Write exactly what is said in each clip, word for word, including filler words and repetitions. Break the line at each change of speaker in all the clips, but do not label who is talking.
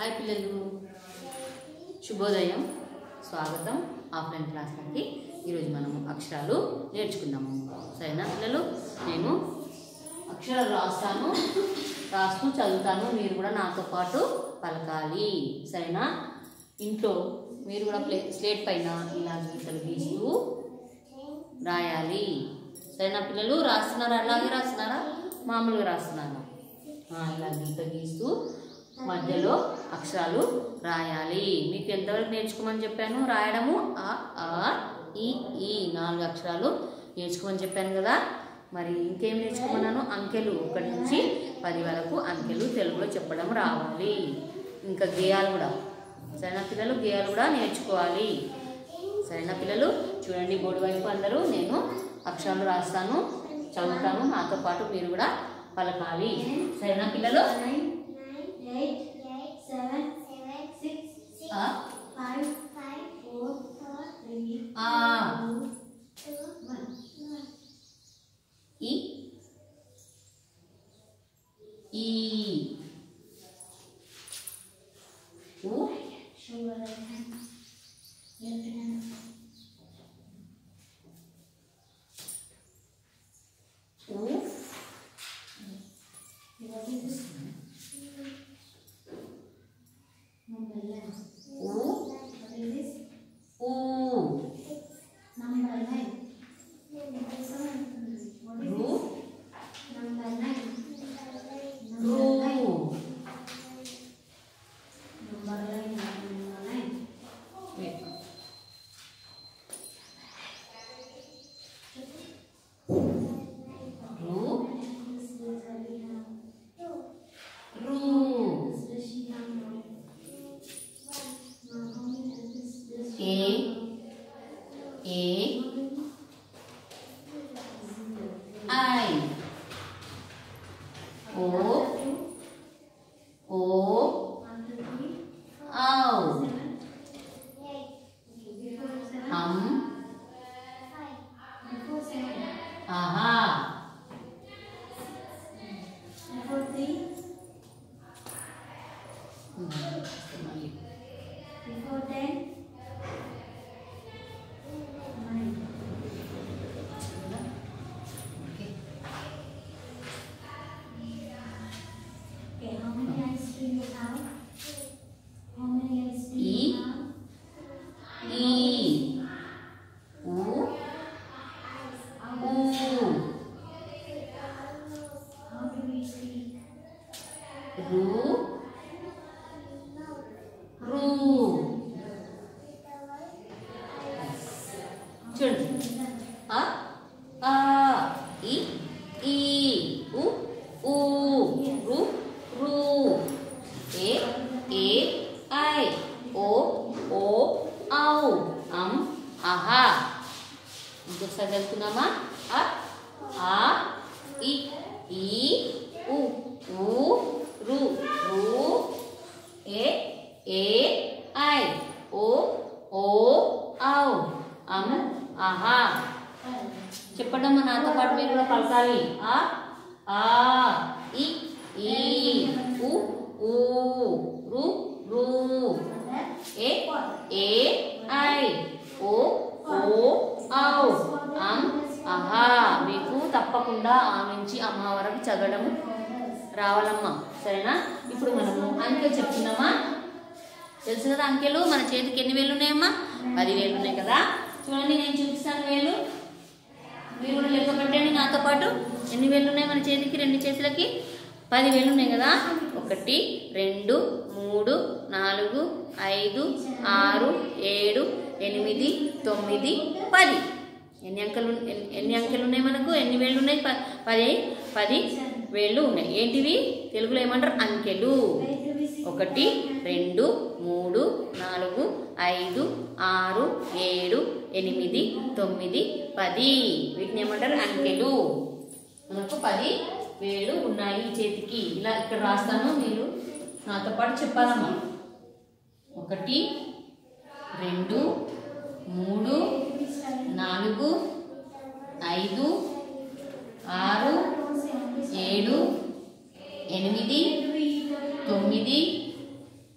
हाय पिल्ललू శుభోదయం స్వాగతం ఆఫ్లైన్ క్లాస్కి ఈరోజు మనము అక్షరాలు నేర్చుకుందాము సరేనా పిల్లలు నేను అక్షరాలు రాస్తాను రాస్తూ చదువుతాను మీరు కూడా నాతో పాటు పలకాలి సరేనా ఇంట్లో మీరు కూడా ప్లే స్లేట్ పైన ఇలా గీతలు గీస్తూ రాయాలి సరేనా పిల్లలు రాస్తున్నారా అలాగే రాస్తున్నారా మామూలుగా రాస్తున్నారా ఇలా గీత గీస్తూ మధ్యలో అక్షరాలు రాయాలి మీకు ఎంతవరకు నేర్చుకోమని చెప్పాను రాయడము ఆ ఆ ఈ ఈ నాలుగు అక్షరాలు నేర్చుకోమని చెప్పాను కదా మరి ఇంకేం నేర్చుకోమన్నాను అంకెలు ఒకటి నుంచి పది వరకు అంకెలు తెలుగులో చెప్పడం రావాలి ఇంకా గేయాలు కూడా సరేనా పిల్లలు గేయాలు కూడా నేర్చుకోవాలి సరేనా పిల్లలు చూడండి బోర్డు వైపు అందరూ నేను అక్షరాలు రాస్తాను చదువుతాను నాతో పాటు మీరు కూడా పలకాలి సరేనా పిల్లలు
eight, seven, six, five, four, three, two, one.
E E U
Show your right hand. Left hand.
U
What is this? Number nine.
U
What is this?
U
Number nine. What is
Ru
this? Number nine.
Ru
Number nine. Number nine. Number nine.
Wait. Ru Ru A A I O O Ow Hum Aha
Before ten, nine.
Okay.
Okay, how many eyes do you have? How many eyes do
E.
you have?
E U U
How do we speak?
Ru Ru చూడండి ఆ ఆ ఈ ఈ ఉ ఊ రు రు ఏ A I O ఓ ఔ అం ఆహా ఇంకొకసారి చదువుకుందామా ఆ ఆ ఈ ఈ ఉ ఊ రు రు ఏ ఏ ఐ ఓ ఓ ఔ అం ఆహా చెప్పండమ్మా నాతో పాటు మీరు కూడా పలకాలి ఆ ఆ ఈ ఈ ఉ ఊ రు రు ఏ ఏ ఐ ఓ ఓ ఔ అం ఆహా మీకు తప్పకుండా ఆ నుంచి అమ్మ వరకు చదవడం రావాలమ్మా సరేనా ఇప్పుడు మనము అంకెలు చెప్తున్నామా తెలుసు కదా అంకెలు మన చేతికి ఎన్ని వేలు ఉన్నాయమ్మా పది వేలు ఉన్నాయి కదా చూడండి నేను చూపిస్తాను వేలు మీరు కూడా లెక్క పెట్టండి నాతో పాటు ఎన్ని వేలు ఉన్నాయి మన చేతికి రెండు చేతులకి పది వేలు ఉన్నాయి కదా ఒకటి రెండు మూడు నాలుగు ఐదు ఆరు ఏడు ఎనిమిది తొమ్మిది పది ఎన్ని అంకెలు ఎన్ని అంకెలు ఉన్నాయి మనకు ఎన్ని వేళ్ళు ఉన్నాయి పది పది వేళ్ళు ఉన్నాయి ఏంటివి తెలుగులో ఏమంటారు అంకెలు ఒకటి రెండు మూడు నాలుగు ఐదు ఆరు ఏడు ఎనిమిది తొమ్మిది పది వీటిని ఏమంటారు అంకెలు మనకు పది వేళ్ళు ఉన్నాయి ఈ చేతికి ఇలా ఇక్కడ రాస్తాను మీరు నాతో పాటు చెప్పాలమ్మా ఒకటి రెండు మూడు నాలుగు ఐదు ఆరు ఏడు ఎనిమిది తొమ్మిది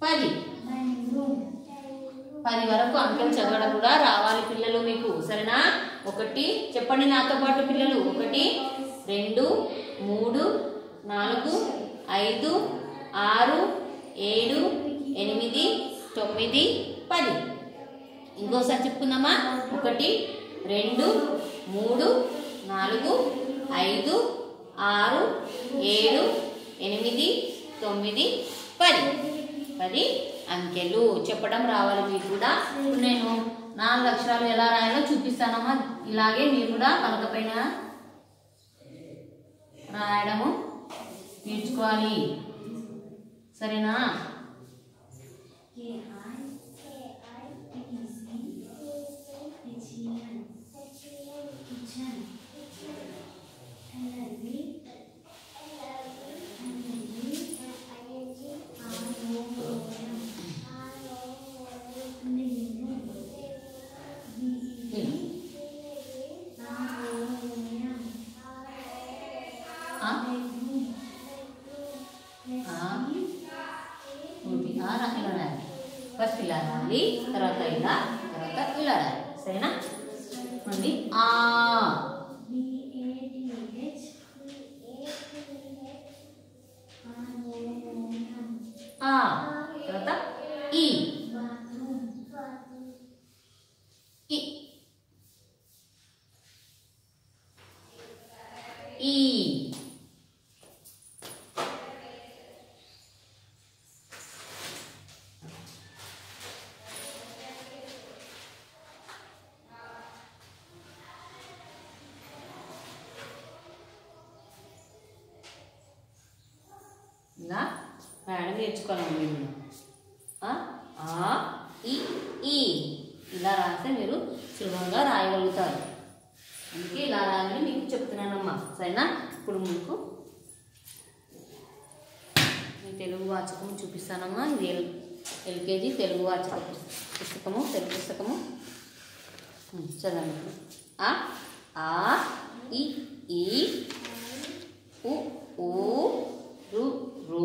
పది.
రెండు
పది వరకు అంకెలు చదవడం కూడా రావాలి పిల్లలు మీకు, సరేనా? ఒకటి చెప్పండి నాతో పాటు పిల్లలు. ఒకటి, రెండు, మూడు, నాలుగు, ఐదు, ఆరు, ఏడు, ఎనిమిది, తొమ్మిది, పది. ఇంకోసారి చెప్పుకుందామా? ఒకటి, రెండు, మూడు, నాలుగు, ఐదు, ఆరు, ఏడు, ఎనిమిది, తొమ్మిది, పది. పది అంకెలు చెప్పడం రావాలి మీకు కూడా. ఇప్పుడు నేను నాలుగు అక్షరాలు ఎలా రాయాలో చూపిస్తానమ్మా. ఇలాగే మీరు కూడా పలక పైన రాయడము నేర్చుకోవాలి, సరేనా? ఫస్ట్ ఇలా రాయాలి, తర్వాత ఇలా, తర్వాత ఇలా రాయాలి, సరేనా? మళ్ళీ ఆ ఆ తర్వాత ఈ ఈ ఈ ఇలా రాయడం నేర్చుకోవాలి మీరు. ఆ ఈ ఈ ఇలా రాస్తే మీరు సులభంగా రాయగలుగుతారు. అందుకే ఇలా రాయాలని మీకు చెప్తున్నానమ్మా, సరేనా? ఇప్పుడు మీకు తెలుగు వాచకం చూపిస్తానమ్మా. ఇది ఎల్ ఎల్కేజీ తెలుగు వాచక పుస్తకము, తెలుగు పుస్తకము. చదవండి. ఆ ఆ ఈ ఈ ఉ ఊ రు రు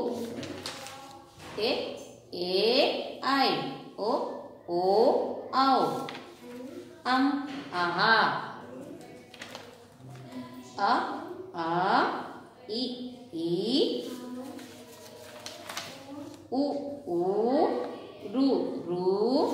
ఏ ఏ ఐ ఓ ఓ ఔ అం ఆహా అ ఆ ఇ ఈ ఉ ఊ రు రు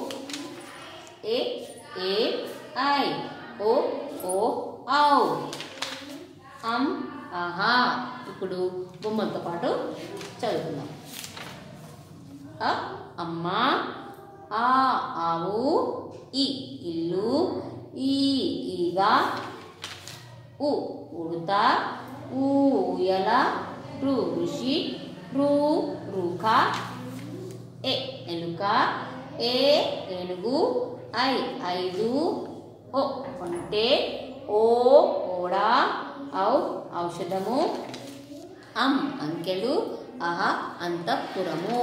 ఏ ఏ ఐ ఓ ఓ ఔ అం ఆహా. ఇప్పుడు బొమ్మలతో పాటు చదువుకుందాం. అ అమ్మ, ఆ ఆవు, ఈ ఇల్లు, ఈ ఈగ, ఉ ఉడత, ఊ ఉయ్యాల, రు ఋషి, రు రుక, ఏ ఎలుక, ఏ ఏనుగు, ఐ ఐదు, ఓ ఒంటె, ఓ ఓడ, ఔ ఔషధము, అం అంకెలు, అహ అంతఃపురము.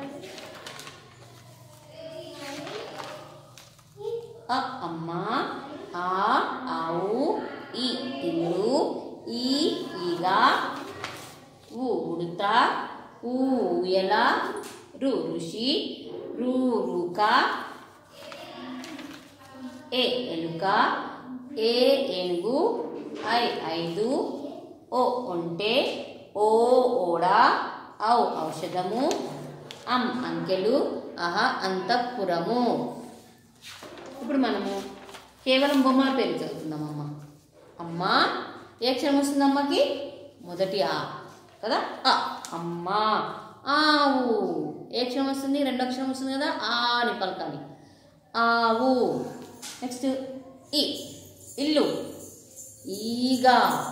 అ అమ్మ, ఆ ఆవు, ఈ ఇల్లు, ఈ ఈగ, ఉ ఉడత, ఊ ఉయ్యాల, రు ఋషి, రు రుక, ఏ ఎలుక, ఏ ఏనుగు, ఐ ఐదు, ఓ ఒంటె, ఓ ఓడ, ఔ ఔషధము, అం అంకెలు, అహ అంతఃపురము. ఇప్పుడు మనము కేవలం బొమ్మల పేరు చదువుతుందామమ్మ. అమ్మ ఏ అక్షరం వస్తుంది అమ్మకి? మొదటి ఆ కదా, అ అమ్మ. ఆవు ఏ అక్షరం వస్తుంది? రెండు అక్షరం వస్తుంది కదా, ఆ అని పలకాలి, ఆవు. నెక్స్ట్ ఈ ఇల్లు, ఈగ,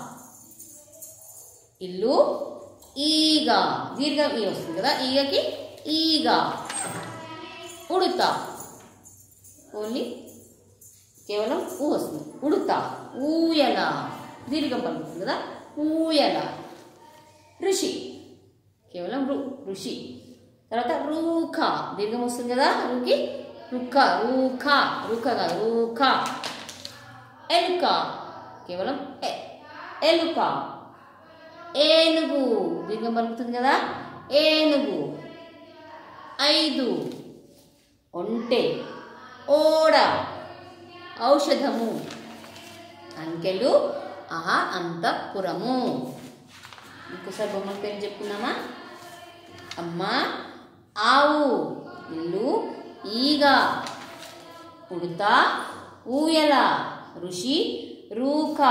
ఇల్లు ఈగ, దీర్ఘం ఈ వస్తుంది కదా, ఈగకి ఈగ. ఉడత ఓన్లీ కేవలం ఊ వస్తుంది, ఉడత. ఊయల దీర్ఘం పలుకుతుంది కదా, ఊయల. ఋషి కేవలం రు ఋషి. తర్వాత రూఖ దీర్ఘం వస్తుంది కదా, రుకి రుక్క, రూఖ రుక్క కాదు రూఖ. ఎలుక కేవలం ఎ ఎలుక. ఏనుగు దీర్ఘం పలుకుతుంది కదా, ఏనుగు. ఐదు. ఒంటె, ఓడ, ఔషధము. అంకెలు అహ అంతఃపురము. ఇంకోసారి బొమ్మల పేరు చెప్పుకుందామా? అమ్మ, ఆవు, ఇల్లు, ఈగ, ఉడత, ఊయల, ఋషి, రూక,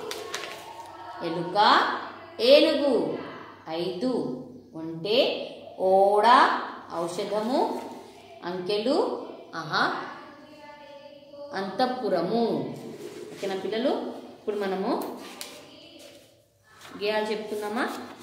ఎలుక, ఏనుగు. ఐదు. ఒంటె, ఓడ, ఔషధము, అంకెలు అహ అంతఃపురము. ఓకేనా పిల్లలు? ఇప్పుడు మనము గేయాలు చెప్పుకుందామా?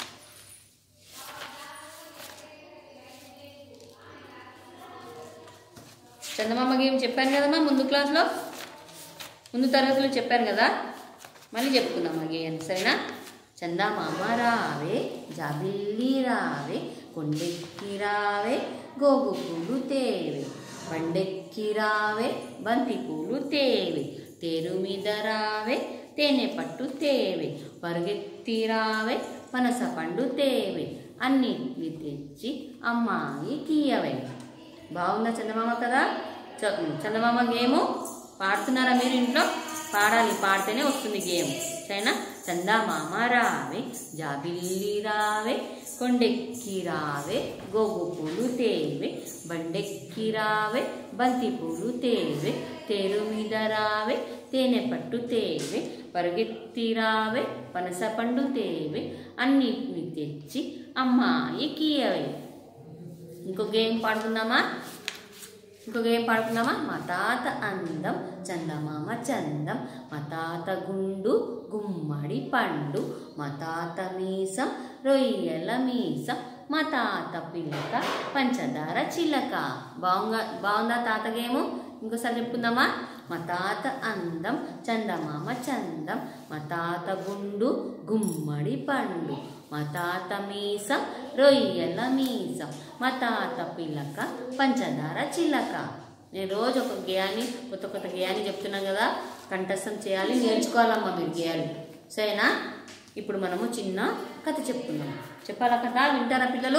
చందమామ గేమ్ చెప్పాను కదమ్మా ముందు క్లాస్లో, ముందు తరగతిలో చెప్పాను కదా, మళ్ళీ చెప్పుకుందాం ఆ గేయాన్ని, సరేనా? చందమామ రావే, జాబిల్లి రావే, కొండెక్కి రావే, గోగు పూలు తేవే, బండెక్కి రావే, బంతి పూలు తేవే, తేరు మీద రావే, తేనె పట్టు తేవే, పరుగెత్తి రావే, పనస పండు తేవే, అన్నిటిని తెచ్చి అమ్మాయి తీయవే. బాగుందా చందమామ కదా? చందమామ గేము పాడుతున్నారా మీరు ఇంట్లో? పాడాలి, పాడితేనే వస్తుంది గేమ్, సరేనా? చందమామ రావే, జాబిల్లి రావే, కొండెక్కి రావే, గోగు పూలు తేవే, బండెక్కి రావే, బంతి పూలు తేవే, తేరు మీద రావే, తేనె పట్టు తేవే, పరుగెత్తి రావే, పనస పండు తేవే, అన్నిటిని తెచ్చి అమ్మాయి కీయవే. ఇంకో గేమ్ పాడుకుందామా? ఇంకో గేమ్ పాడుకుందామా? మా తాత అందం, చందమామ చందం, మా తాత గుండు, గుమ్మడి పండు, మా తాత మీసం, రొయ్యల మీసం, మా తాత పిల్లక, పంచదార చిలక. బాగుందా? బాగుందా తాత గేము? ఇంకోసారి చెప్పుకుందామా? మా తాత అందం, చందమామ చందం, మా తాత గుండు, గుమ్మడి పండు, మా తాత మీసం, రొయ్యల మీసం, మా తాత పిల్లక, పంచదార చిలక. నేను రోజు ఒక గేయాన్ని, కొత్త కొత్త గేయాన్ని చెప్తున్నాను కదా, కంఠస్థం చేయాలి, నేర్చుకోవాలమ్మా మీరు గేయాలు, సరేనా? ఇప్పుడు మనము చిన్న కథ చెప్పుకుందాం. చెప్పాలా కథ? వింటారా పిల్లలు?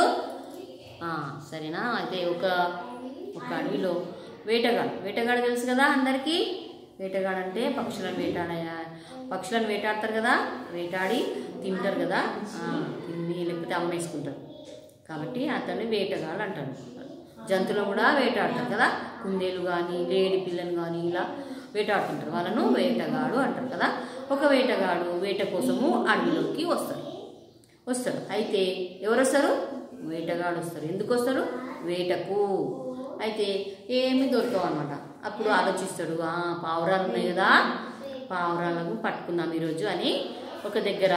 సరేనా? అయితే ఒక ఒక అడవిలో వేటగాడు, వేటగాడు తెలుసు కదా అందరికీ. వేటగాడు అంటే పక్షులను వేటాడ పక్షులను వేటాడతారు కదా, వేటాడి తింటారు కదా, తిని లేకపోతే అమ్మేసుకుంటారు, కాబట్టి అతన్ని వేటగాడు అంటారు. జంతువులు కూడా వేటాడతారు కదా, కుందేలు కానీ లేడి పిల్లని కానీ ఇలా వేటాడుతుంటారు, వాళ్ళను వేటగాడు అంటారు కదా. ఒక వేటగాడు వేట కోసము అడవిలోకి వస్తాడు వస్తాడు అయితే ఎవరు వస్తారు? వేటగాడు వస్తారు. ఎందుకు వస్తారు? వేటకు. అయితే ఏమి దొరకవు అనమాట. అప్పుడు ఆలోచిస్తాడు, పావురాలు ఉన్నాయి కదా, పావురాలను పట్టుకుందాం ఈరోజు అని. ఒక దగ్గర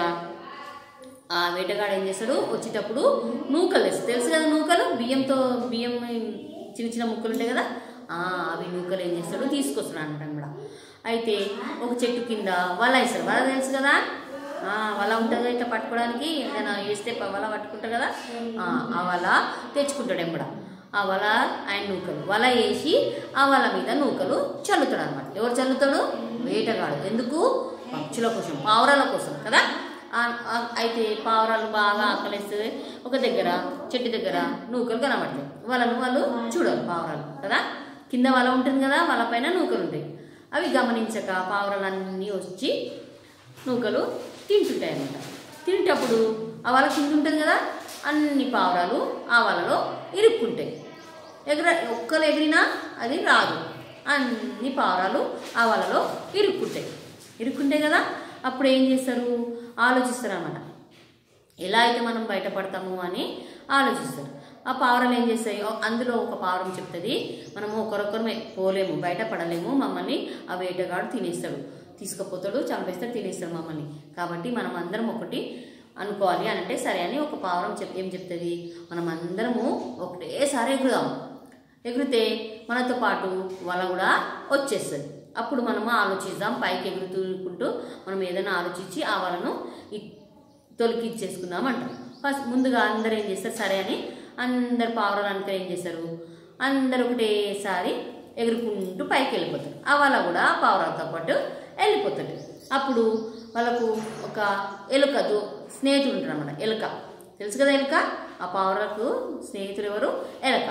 ఆ వేటగాడు ఏం చేస్తాడు, వచ్చేటప్పుడు నూకలు తెస్తాడు. తెలుసు కదా నూకలు, బియ్యంతో బియ్యం చిన్న చిన్న ముక్కలు ఉంటాయి కదా, అవి నూకలు ఏం చేస్తాడు, తీసుకొస్తాడు అనమాట. అయితే ఒక చెట్టు కింద వల వేస్తాడు. వల తెలుసు కదా, వల ఉంటుంది ఇట్లా పట్టుకోవడానికి, ఏదైనా వేస్తే వల పట్టుకుంటారు కదా, ఆ వల తెచ్చుకుంటాడు ఎంబడ. ఆ వల ఆయన నూకలు వల వేసి ఆ వల మీద నూకలు చల్లుతాడు అనమాట. ఎవరు చల్లుతాడు? వేటగాడు. ఎందుకు? పక్షుల కోసం, పావురాల కోసం కదా. అయితే పావురాలు బాగా ఆకలిస్తే ఒక దగ్గర చెట్టు దగ్గర నూకలు కనబడతాయి. వాళ్ళను వాళ్ళు చూడాలి పావురాలు కదా, కింద వల ఉంటుంది కదా, వల పైన నూకలు ఉంటాయి. అవి గమనించక పావురాలన్నీ వచ్చి నూకలు తింటుంటాయి అన్నమాట. తింటప్పుడు ఆ వల కింద ఉంటుంది కదా, అన్ని పావురాలు ఆ వలలో ఇరుక్కుంటాయి. ఎగర ఒక్కరు ఎగిరినా అది రాదు, అన్ని పావురాలు ఆ వలలో ఇరుక్కుంటాయి. ఇరుక్కుంటాయి కదా, అప్పుడు ఏం చేస్తారు? ఆలోచిస్తారు అన్నమాట. ఎలా అయితే మనం బయటపడతాము అని ఆలోచిస్తారు. ఆ పావురాలు ఏం చేస్తాయి? అందులో ఒక పావురం చెప్తుంది, మనము ఒకరొకరమే పోలేము, బయటపడలేము, మమ్మల్ని ఆ వేటగాడు తినేస్తాడు, తీసుకుపోతాడు, చంపేస్తాడు, తినేస్తాడు మమ్మల్ని. కాబట్టి మనం అందరం ఒకటి అనుకోవాలి అని అంటే సరే అని ఒక పావురం చెప్ ఏం చెప్తుంది, మనం అందరము ఒకటేసారి ఎగురుదాం. ఎగిరితే మనతో పాటు వల కూడా వచ్చేస్తుంది. అప్పుడు మనము ఆలోచిద్దాం, పైకి ఎగురుతుంటూ మనం ఏదైనా ఆలోచించి ఆ వలను తొలికిచ్చేసుకుందాం అంటారు. ఫస్ట్ ముందుగా అందరు ఏం చేస్తారు, సరే అని అందరు పావురాలు అనుక ఏం చేస్తారు, అందరు ఒకటేసారి ఎగురుకుంటూ పైకి వెళ్ళిపోతారు. ఆ వల కూడా పావురాలతో పాటు వెళ్ళిపోతుంది. అప్పుడు వాళ్ళకు ఒక ఎలుకతో స్నేహితుడు ఉంటారు అన్నమాట. ఎలుక తెలుసు కదా, ఎలుక. ఆ పావురాలకు స్నేహితుడు ఎవరు? ఎలుక.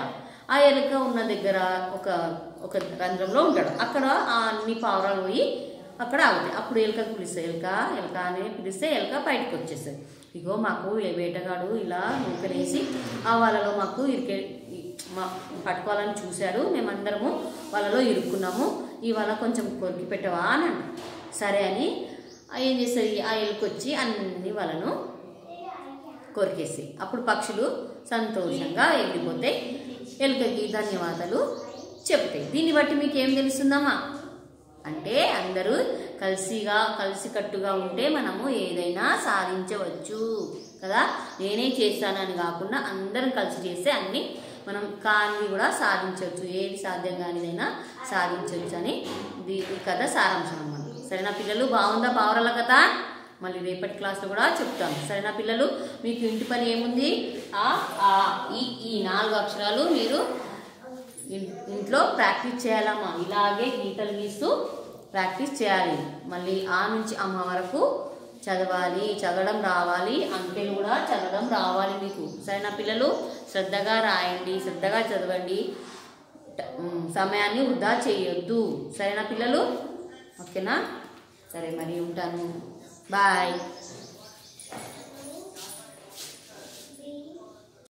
ఆ ఎలుక ఉన్న దగ్గర ఒక ఒక రంధ్రంలో ఉంటాడు. అక్కడ ఆ అన్ని పావురాలు పోయి అక్కడ ఆగుతాయి. అప్పుడు ఎలుకకు పిలిస్తే ఎలుక ఎలుక అని పిలిస్తే ఎలుక బయటకు వచ్చేస్తుంది. ఇగో మాకు వేటగాడు ఇలా నూకనేసి ఆ వాళ్ళలో మాకు ఇరికే మా పట్టుకోవాలని చూశారు, మేమందరము వాళ్ళలో ఇరుక్కున్నాము, ఇవాళ కొంచెం కొరికి పెట్టవా అని అన్న. సరే అని ఏం చేస్తుంది, ఆ ఎలుక వచ్చి అన్ని వాళ్ళను కొరికేసి అప్పుడు పక్షులు సంతోషంగా ఎగిరిపోతాయి, ఎలుకకి ధన్యవాదాలు చెప్తాయి. దీన్ని బట్టి మీకు ఏం తెలుస్తుందమ్మా అంటే అందరూ కలిసిగా కలిసికట్టుగా ఉంటే మనము ఏదైనా సాధించవచ్చు కదా. నేనే చేస్తానని కాకుండా అందరం కలిసి చేస్తే అన్ని మనం కానివి కూడా సాధించవచ్చు, ఏది సాధ్యం కానిదైనా సాధించవచ్చు అని ఈ కథ సారాంశం అన్నమాట. సరేనా పిల్లలు, బాగుందా పావురాల కథ? మళ్ళీ రేపటి క్లాస్లో కూడా చెప్తాను. సరేనా పిల్లలు, మీకు ఇంటి పని ఏముంది, ఆ ఆ ఈ ఈ నాలుగు అక్షరాలు మీరు ఇంట్లో ప్రాక్టీస్ చేయాలమ్మా. ఇలాగే గీతలు గీస్తూ ప్రాక్టీస్ చేయాలి. మళ్ళీ ఆ నుంచి అమ్మ వరకు చదవాలి, చదవడం రావాలి, అంకెలు కూడా చదవడం రావాలి మీకు. సరేనా పిల్లలు, శ్రద్ధగా రాయండి, శ్రద్ధగా చదవండి, సమయాన్ని వృధా చేయొద్దు. సరేనా పిల్లలు, ఓకేనా? సరే మరి ఉంటాను, బాయ్.